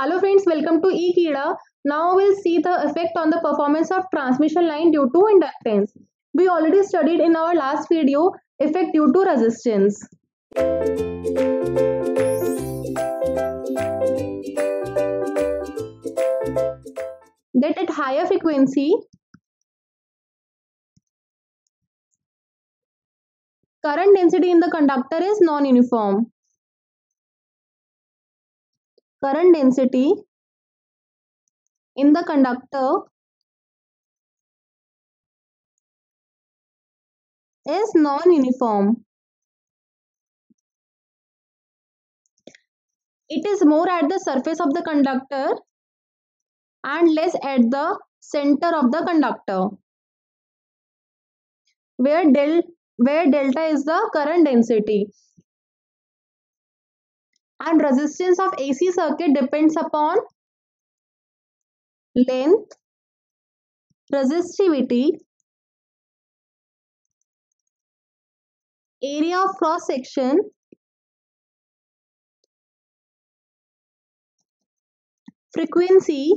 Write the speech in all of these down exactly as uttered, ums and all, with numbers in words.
Hello friends, welcome to eKida. Now we'll see the effect on the performance of transmission line due to inductance. We already studied in our last video effect due to resistance. That at higher frequency, current density in the conductor is non-uniform. Current density in the conductor is non-uniform. It is more at the surface of the conductor and less at the center of the conductor, where del where delta is the current density. And resistance of A C circuit depends upon length, resistivity, area of cross section, frequency,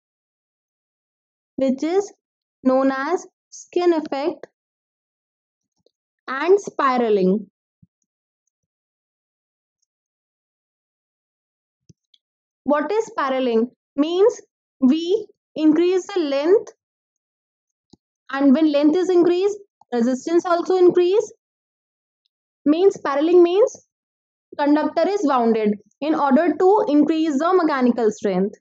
which is known as skin effect, and spiraling. What is spiraling? Means we increase the length, and when length is increased, resistance also increase. Means spiraling means conductor is wounded in order to increase the mechanical strength.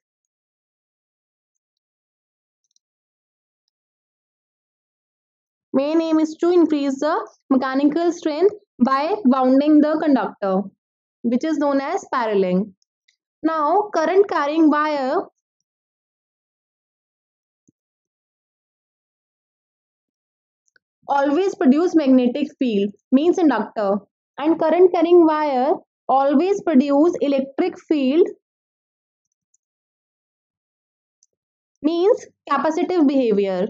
Main aim is to increase the mechanical strength by wounding the conductor, which is known as spiraling. Now, current carrying wire always produce magnetic field, means inductor, and current carrying wire always produce electric field, means capacitive behavior.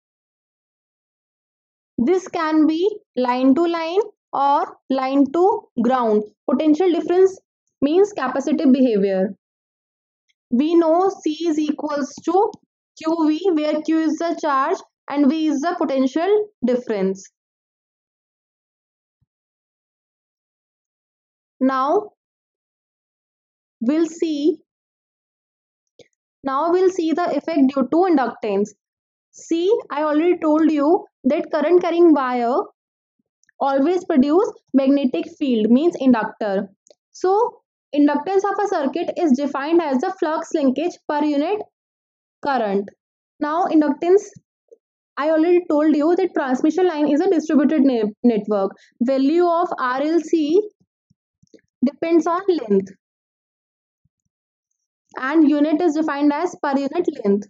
This can be line to line or line to ground. Potential difference means capacitive behavior. We know C is equals to Q V, where Q is the charge and V is the potential difference. Now we'll see now we'll see the effect due to inductance. See, I already told you that current carrying wire always produce magnetic field, means inductor. So inductance of a circuit is defined as the flux linkage per unit current. Now inductance, I already told you that transmission line is a distributed ne network. Value of R L C depends on length, and unit is defined as per unit length.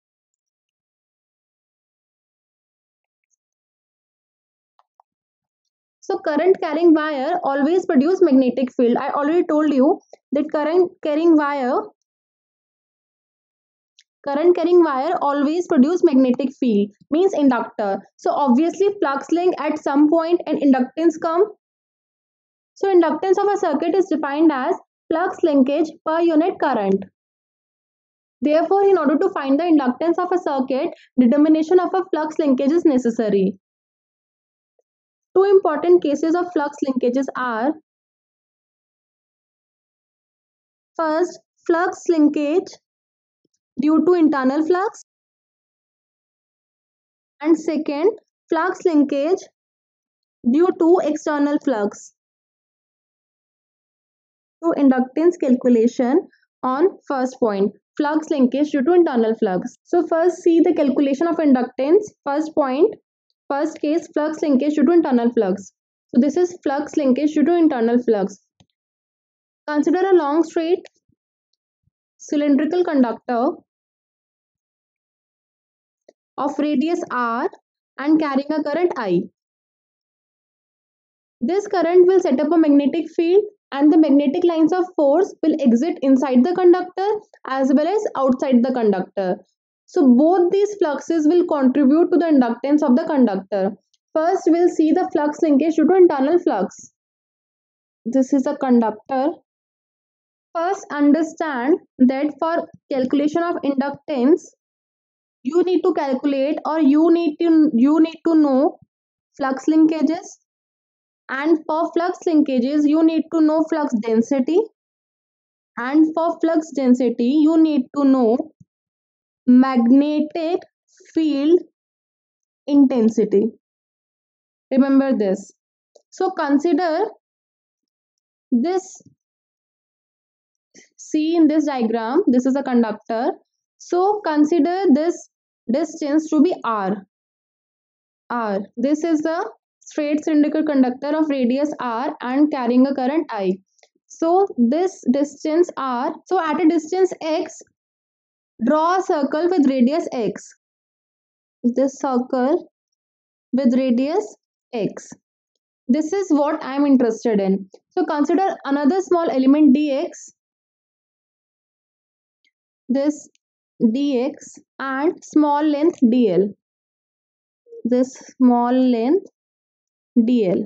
So current carrying wire always produce magnetic field. I already told you that current carrying wire current carrying wire always produce magnetic field, means inductor. So obviously flux link at some point and inductance come. So inductance of a circuit is defined as flux linkage per unit current. Therefore, in order to find the inductance of a circuit, determination of a flux linkage is necessary. Two important cases of flux linkages are: first, flux linkage due to internal flux, and second, flux linkage due to external flux. To inductance calculation on first point, flux linkage due to internal flux. So first see the calculation of inductance. First point, first case, flux linkage due to internal flux. So this is flux linkage due to internal flux. Consider a long straight cylindrical conductor of radius r and carrying a current I. This current will set up a magnetic field, and the magnetic lines of force will exit inside the conductor as well as outside the conductor. So both these fluxes will contribute to the inductance of the conductor. First, we'll see the flux linkage due to internal flux. This is a conductor First, understand that for calculation of inductance, you need to calculate or you need to you need to know flux linkages, and for flux linkages you need to know flux density, and for flux density you need to know magnetic field intensity. Remember this. So consider this. See in this diagram, this is a conductor. So consider this distance to be r. R. This is a straight cylindrical conductor of radius r and carrying a current I. So this distance r. So at a distance x, draw a circle with radius x. This circle with radius x. This is what I am interested in. So consider another small element dx. This dx and small length dl. This small length dl.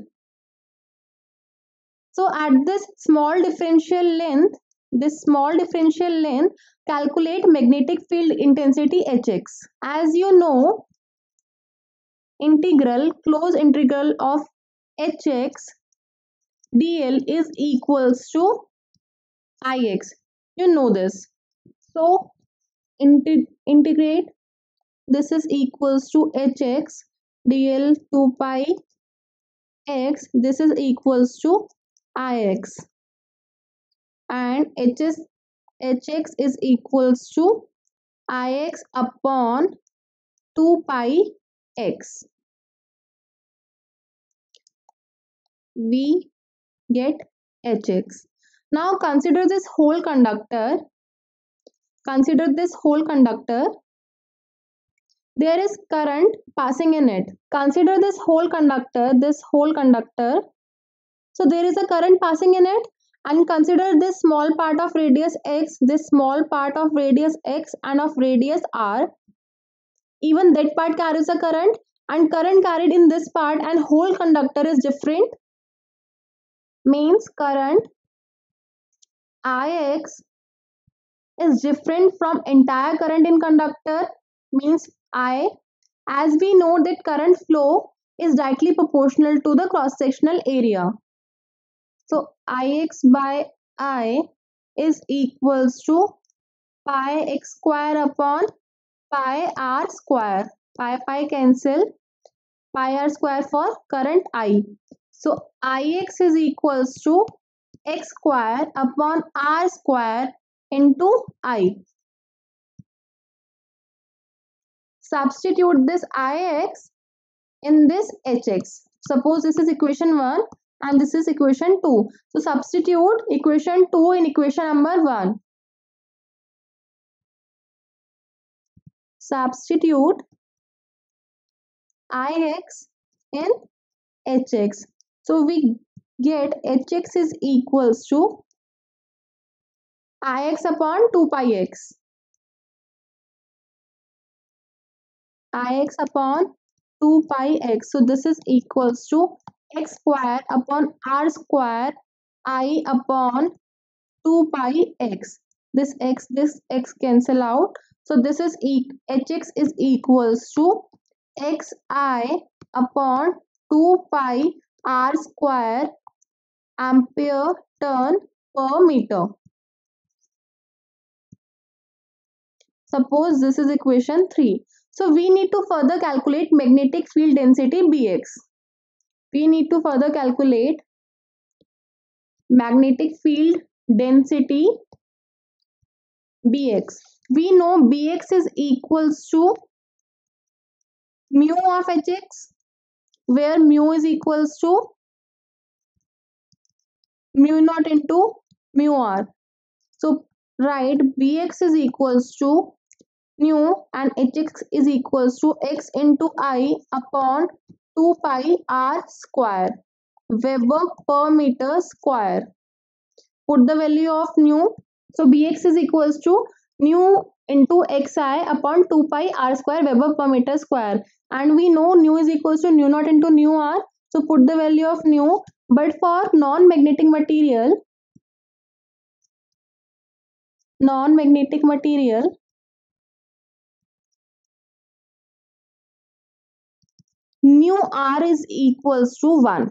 So at this small differential length, this small differential length, calculate magnetic field intensity Hx. As you know, integral, closed integral of Hx dl is equals to Ix. You know this. So integ integrate, this is equals to Hx dl two pi x, this is equals to Ix, and Hs, Hx is equals to Ix upon two pi x. We get Hx. Now consider this whole conductor. Consider this whole conductor. There is current passing in it. Consider this whole conductor, this whole conductor. So there is a current passing in it, and consider this small part of radius x, this small part of radius x and of radius r. Even that part carries a current, and current carried in this part and whole conductor is different. Means current Ix is different from entire current in conductor. Means I, as we know that current flow is directly proportional to the cross sectional area. So Ix by I is equals to pi x square upon pi r square. Pi pi cancel, pi r square for current I. So Ix is equals to x square upon r square into I. Substitute this Ix in this Hx. Suppose this is equation one and this is equation two. So substitute equation two in equation number one. Substitute Ix in Hx. So we get Hx is equals to Ix upon two pi x. Ix upon two pi x. So this is equals to x square upon r square I upon two pi x. This x, this x cancel out. So this is e Hx is equals to xi upon two pi r square ampere turn per meter. Suppose this is equation three. So we need to further calculate magnetic field density Bx. We need to further calculate magnetic field density Bx. We know Bx is equals to mu of Hx, where mu is equals to mu naught into mu r. So write Bx is equals to mu and Hx is equals to x into I upon two pi r square Weber per meter square. Put the value of mu. So Bx is equals to mu into xi upon two pi r square Weber per meter square, and we know nu is equals to nu naught into nu r. So put the value of nu. But for non-magnetic material, non-magnetic material, nu r is equals to one.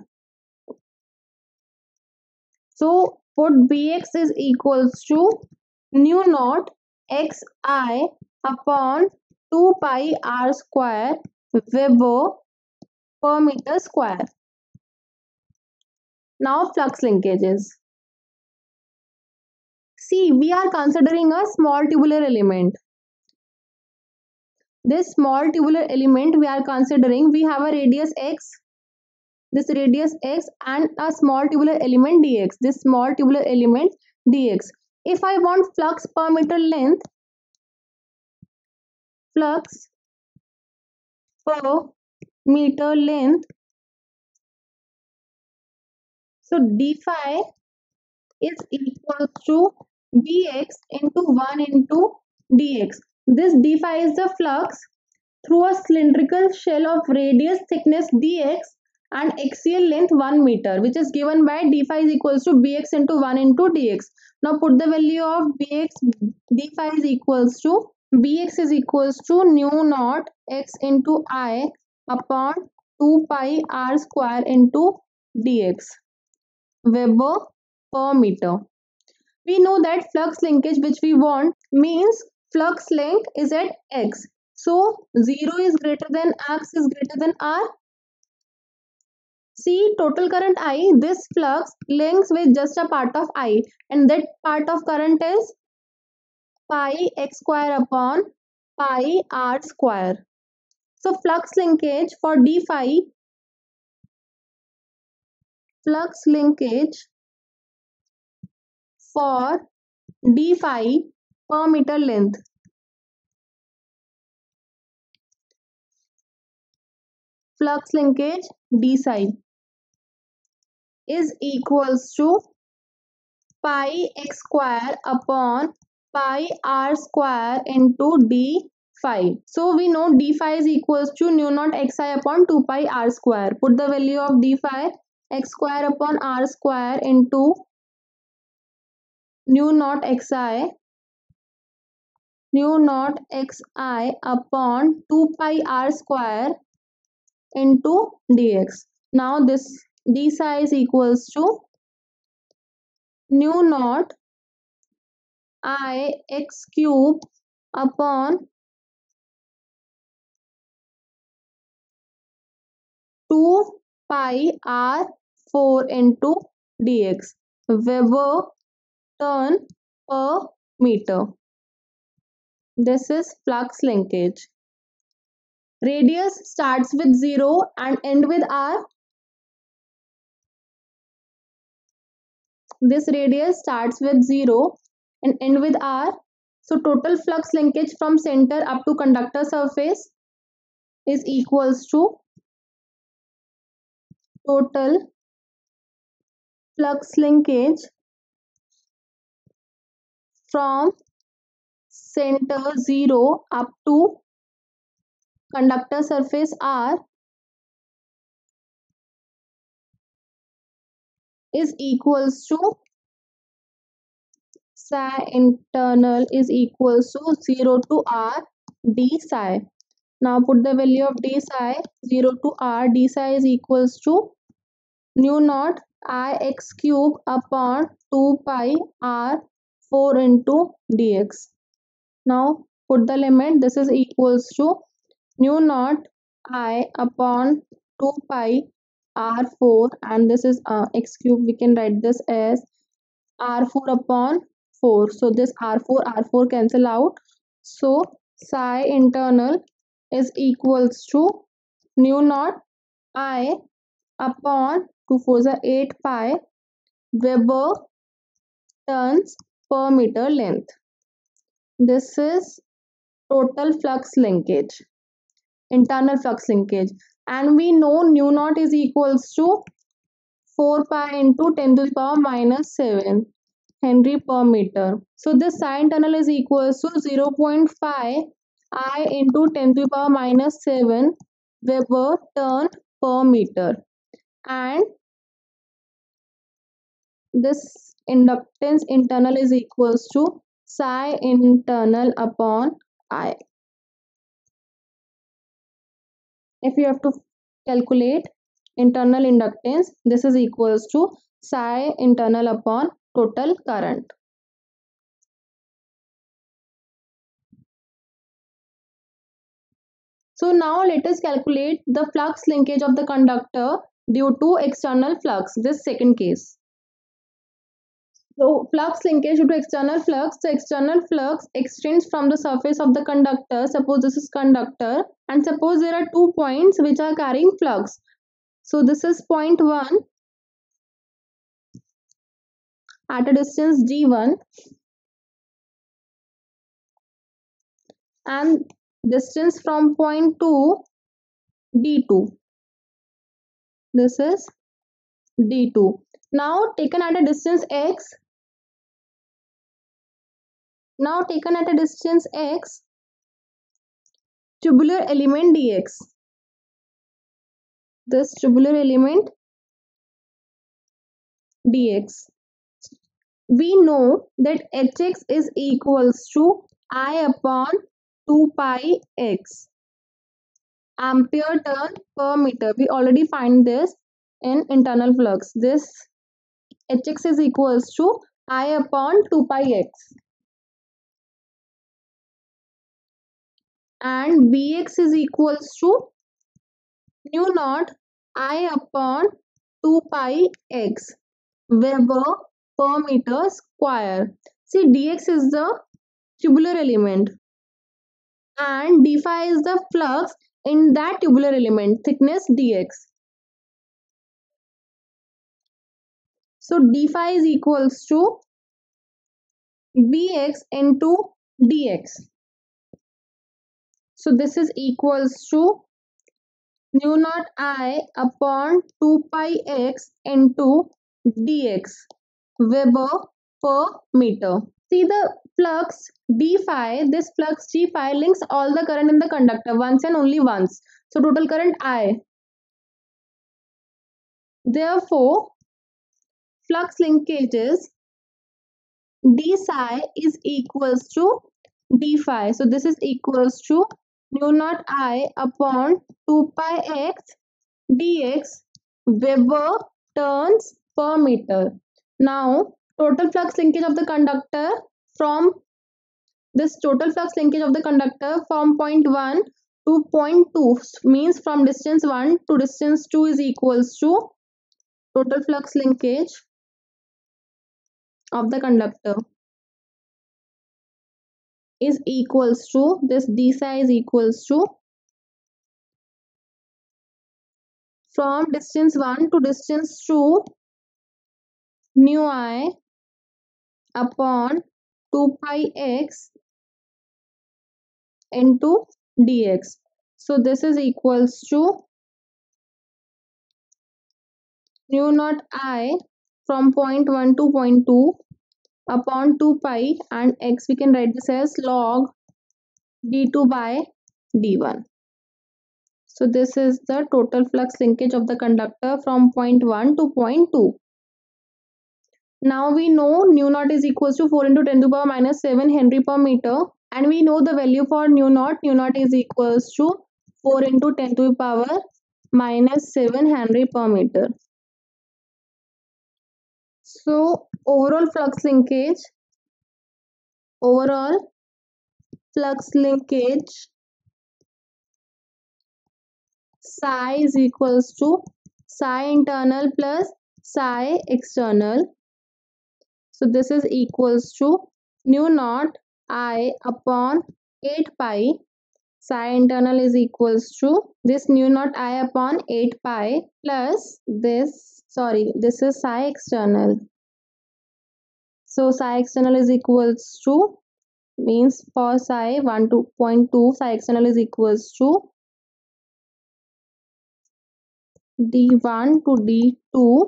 So put Bx is equals to nu naught xi upon two pi r square Weber per meter square. Now flux linkages. See, we are considering a small tubular element. This small tubular element we are considering, we have a radius x, this radius x, and a small tubular element dx, this small tubular element dx. If I want flux per meter length, flux per meter length, so d phi is equal to bx into one into dx. This d phi is the flux through a cylindrical shell of radius thickness dx and axial length one meter, which is given by d phi is equals to bx into one into dx. Now put the value of bx, d phi is equals to bx is equals to nu naught x into I upon two pi r square into dx, Weber per meter. We know that flux linkage which we want means flux length is at x. So zero is greater than x is greater than r. See, total current I, this flux links with just a part of I, and that part of current is pi x square upon pi r square. So flux linkage for d phi, flux linkage for d phi per meter length, flux linkage d psi is equals to pi x square upon pi r square into d phi. So we know d phi is equals to nu naught xi upon two pi r square. Put the value of d phi, x square upon r square into nu naught xi, nu naught xi upon two pi r square into dx. Now this d psi is equals to nu naught I x cube upon two pi r four into dx, Weber turn per meter. This is flux linkage. Radius starts with zero and end with r. This radius starts with zero and end with r. So total flux linkage from center up to conductor surface is equals to total flux linkage from center zero up to conductor surface r is equals to psi internal is equals to zero to r d psi. Now put the value of d psi, zero to r, d psi is equals to nu naught I x cube upon two pi r four into dx. Now put the limit, this is equals to nu naught I upon two pi r four, and this is uh, x cube, we can write this as r four upon four. So this r four r four cancel out. So psi internal is equals to nu naught I upon two fours are eight pi Weber turns per meter length. This is total flux linkage, internal flux linkage, and we know nu naught is equals to four pi into ten to the power minus seven Henry per meter. So this psi internal is equals to zero point five I into ten to the power minus seven Weber turn per meter, and this inductance internal is equals to psi internal upon I. If you have to calculate internal inductance, this is equals to psi internal upon total current. So now let us calculate the flux linkage of the conductor due to external flux, this second case. So flux linkage due to external flux, the external flux extends from the surface of the conductor, suppose this is conductor, and suppose there are two points which are carrying flux. So this is point one at a distance d one and distance from point two d two. This is d two. Now taken at a distance x, now taken at a distance x, tubular element dx. This tubular element dx. We know that hx is equals to I upon two pi x, ampere turn per meter. We already find this in internal flux. This hx is equals to I upon two pi x, and bx is equals to mu naught I upon two pi x, Weber per meter square. See, dx is the tubular element and d phi is the flux in that tubular element, thickness dx. So d phi is equals to bx into dx. So this is equals to mu naught I upon two pi x into dx, Weber per meter. See the flux d phi, this flux d phi links all the current in the conductor once and only once. So total current I. Therefore, flux linkages d psi is equals to d phi. So this is equals to mu naught I upon two pi x dx, Weber turns per meter. Now total flux linkage of the conductor from this total flux linkage of the conductor from point one to point two means from distance one to distance two is equals to total flux linkage of the conductor is equals to this d psi is equals to from distance one to distance two mu I upon two pi x into dx. So this is equals to mu naught I from point one to point two upon two pi, and x we can write this as log d two by d one. So this is the total flux linkage of the conductor from point one to point two. Now we know nu naught is equals to four into ten to the power minus seven Henry per meter, and we know the value for nu naught. Nu naught is equals to four into ten to the power minus seven Henry per meter. So overall flux linkage, overall flux linkage psi is equals to psi internal plus psi external. So this is equals to nu naught I upon eight pi. Psi internal is equals to this nu naught I upon eight pi plus this, sorry, this is psi external. So psi external is equals to, means for psi one to point two, psi external is equals to d one to d two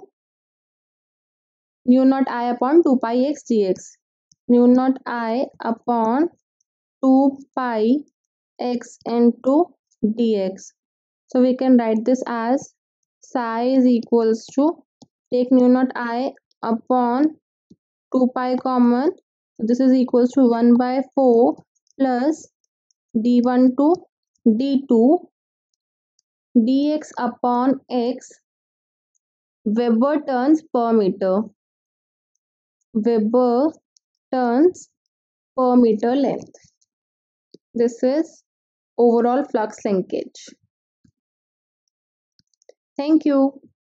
nu naught I upon two pi x dx. Nu naught I upon two pi x into dx. So we can write this as psi is equals to, take nu naught I upon two pi common, So this is equals to one by four plus d one to d two dx upon x Weber turns per meter. Weber turns per meter length. This is overall flux linkage. Thank you.